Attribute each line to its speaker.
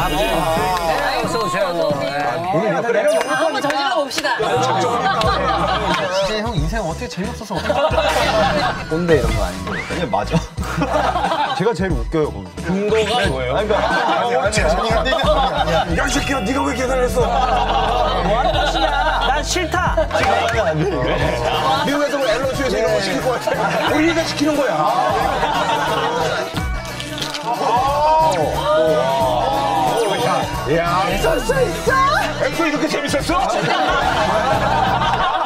Speaker 1: 어서 오세요.
Speaker 2: 한번 저질러 봅시다.
Speaker 3: 진짜 형 인생 어떻게 재미없어서 어떻게 꼰대 이런 거 아닌데.
Speaker 4: 아니 맞아. 제가 제일 웃겨요 거기서.
Speaker 1: 근거가 뭐예요?
Speaker 4: 아니 그러니까 야 이 새끼야 네가 왜 계산했어?
Speaker 1: 뭐하는 짓이야? 난 싫다.
Speaker 4: 미국에서 뭐 앨런쇼에서 이런 거 시킬 것 같아. 우리가 시키는 거야. 야, 있었어? 앵커 이렇게 재밌었어?